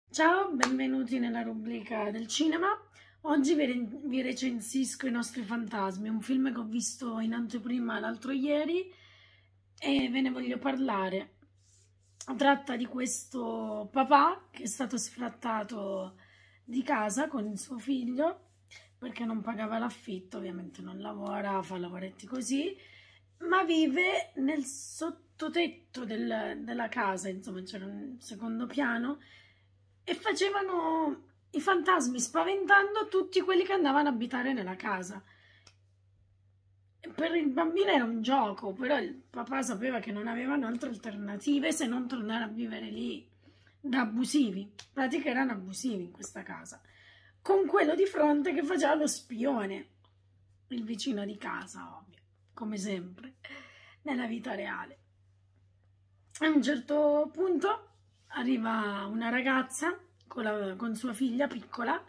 Ciao, benvenuti nella rubrica del cinema. Oggi vi recensisco I nostri fantasmi, un film che ho visto in anteprima l'altro ieri e ve ne voglio parlare. Tratta di questo papà che è stato sfrattato di casa con il suo figlio perché non pagava l'affitto, ovviamente non lavora, fa lavoretti così, ma vive nel sottotetto della casa, insomma c'era un secondo piano e facevano i fantasmi spaventando tutti quelli che andavano a abitare nella casa. E per il bambino era un gioco, però il papà sapeva che non avevano altre alternative se non tornare a vivere lì da abusivi. In pratica erano abusivi in questa casa, con quello di fronte che faceva lo spione, il vicino di casa, ovvio, come sempre, nella vita reale. A un certo punto arriva una ragazza con sua figlia piccola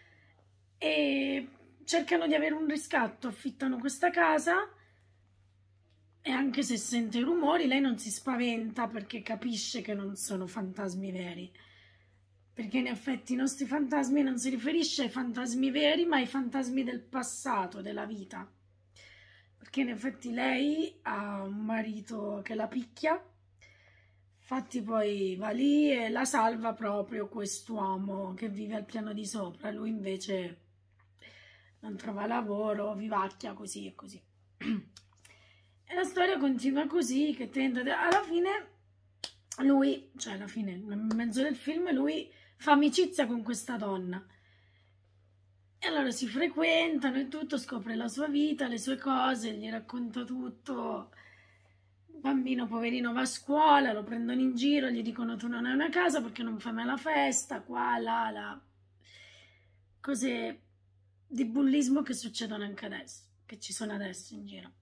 e cercano di avere un riscatto, affittano questa casa e anche se sente rumori lei non si spaventa perché capisce che non sono fantasmi veri, perché in effetti i nostri fantasmi non si riferisce ai fantasmi veri ma ai fantasmi del passato, della vita, perché in effetti lei ha un marito che la picchia. Infatti poi va lì e la salva proprio quest'uomo che vive al piano di sopra. Lui invece non trova lavoro, vivacchia così e così. E la storia continua così, che tenta... Alla fine lui, cioè alla fine, nel mezzo del film, lui fa amicizia con questa donna. E allora si frequentano e tutto, scopre la sua vita, le sue cose, gli racconta tutto. Il bambino poverino va a scuola, lo prendono in giro, gli dicono tu non hai una casa perché non fai mai la festa, qua, là. Cose di bullismo che succedono anche adesso, che ci sono adesso in giro.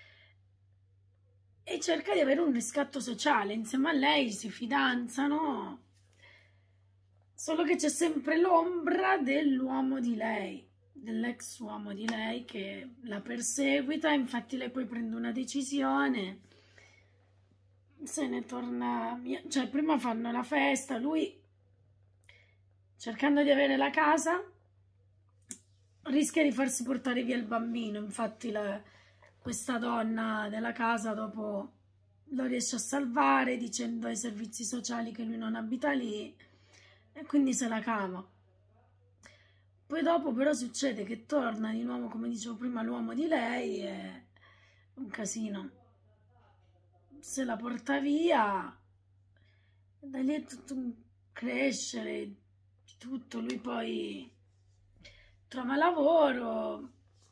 E cerca di avere un riscatto sociale, insieme a lei si fidanzano, solo che c'è sempre l'ombra dell'uomo di lei, dell'ex uomo di lei che la perseguita, infatti lei poi prende una decisione, se ne torna via, cioè prima fanno la festa, lui cercando di avere la casa rischia di farsi portare via il bambino, infatti questa donna della casa dopo lo riesce a salvare dicendo ai servizi sociali che lui non abita lì e quindi se la cava. Poi dopo però succede che torna di nuovo, come dicevo prima, l'uomo di lei e un casino. Se la porta via, da lì è tutto un crescere, tutto, lui poi trova lavoro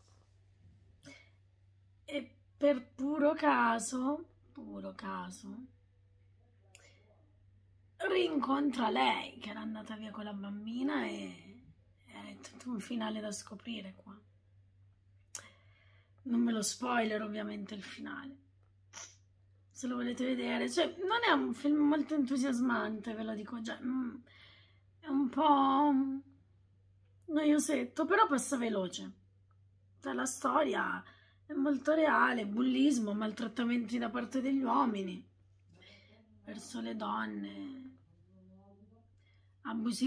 e per puro caso, rincontra lei che era andata via con la bambina e è tutto un finale da scoprire qua. Non me lo spoiler ovviamente il finale, se lo volete vedere, cioè non è un film molto entusiasmante, ve lo dico già, è un po' noiosetto, però passa veloce, cioè la storia è molto reale, bullismo, maltrattamenti da parte degli uomini verso le donne,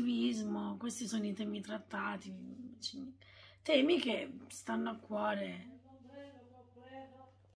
abusivismo, questi sono i temi trattati, temi che stanno a cuore